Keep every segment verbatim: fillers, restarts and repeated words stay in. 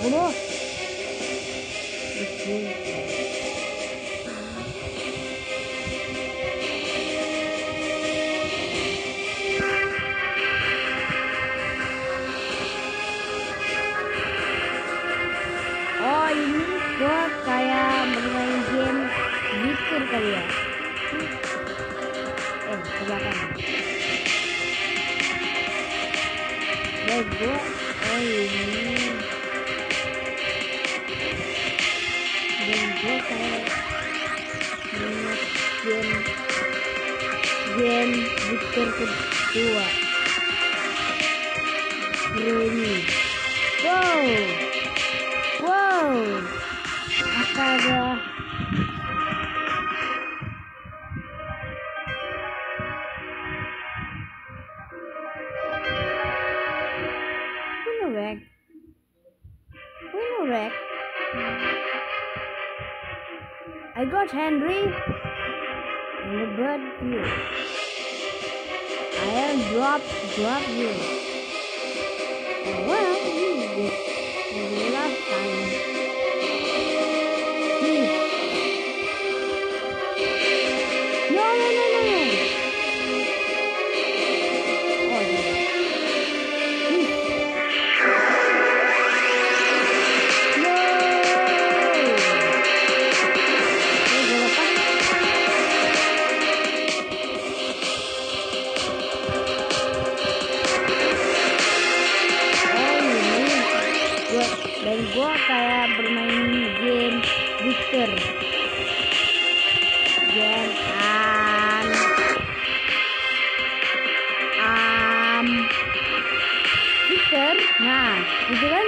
Bunuh. Oh ini gua kayak bermain game Witcher kali ya. Eh ke belakang. Baik gua. Oh ini. Dan gua kayak bermain game game Witcher kedua. Ini. Wow. Wow, astaga. Winnerweg, Winnerweg. I got Henry and the bird here. I am drop, drop you. Oh, well, you did. Last time. Please. No, no, no, no, no. Oh, no. Please. No. Oh, berapa? Dan gua kayak bermain game Witcher. Game am am Witcher. Nah, gitu kan?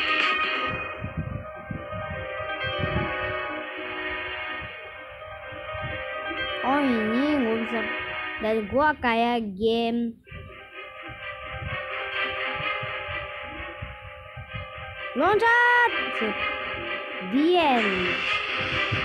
Oh ini gua bisa. Dan gua kayak game loncat. The end.